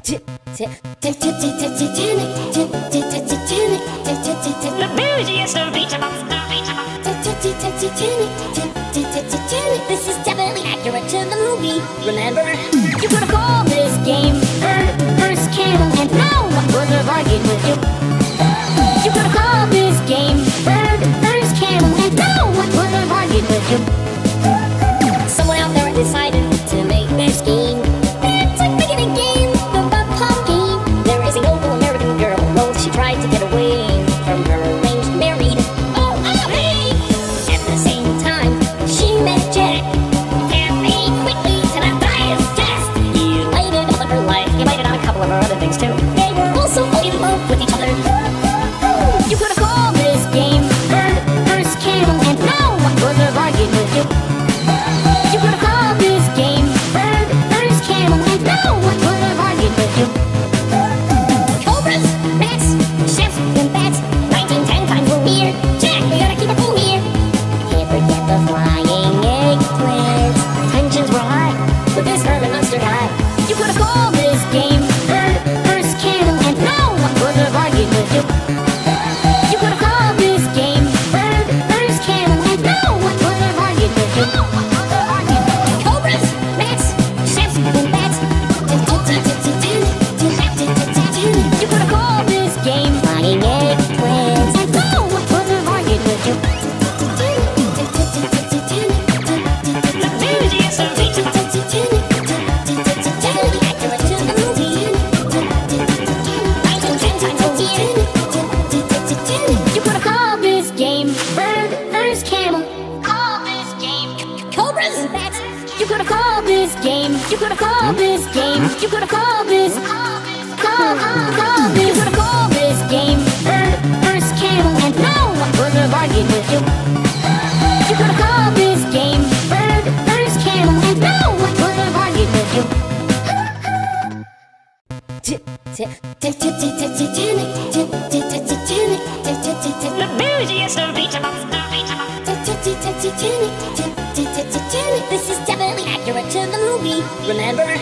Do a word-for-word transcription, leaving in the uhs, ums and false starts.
The bougiest of beach balls. This is definitely accurate to the movie. Remember, you could have called this game Bird versus Camel, and no one would have argued with you. You could have called this game Bird versus Camel, and no one would have argued with you. Someone out there decided to make this game. It's like making a game, the Bug Pop game. There is a noble American girl. Well, she tried to get away from her arranged married. Oh, oh, hey! At the same time, she met Jack. And they quickly to the highest test. He lighted all of her life. He lighted on a couple of her other things too. They were also in love with each other. You could have called this game Bird versus Camel, and no one would have argued with you. You could have called this game Bird versus Camel, and no one would have argued with you. Cobras, bats, chefs, and bats. nineteen ten times we're here. Jack, we gotta keep it cool here. Can't forget the flying eggplants. Tensions were high with this Herman Munster guy. You could have called this game Bird versus Camel, and no one would have argued with you. You could have called this game Bird versus Camel, and no one would have argued with you. Cobras, bats, chefs, and bats. You could have called this game Flying Eggplants, and no one would have argued with you. The bougiest of beach balls. Definitely accurate to the movie. nineteen ten times a year. You could have called this game Bird versus Camel. Call this game Cobras and Bats. You could have called this game. You could have called this game. You could have called this. Call, call, call this. You could have called this game Bird versus Camel, and no one would have argued with you. You could have called this game Bird versus Camel, and no one would have argued with you. The bougiest of beach balls. This is definitely accurate to the movie. Remember,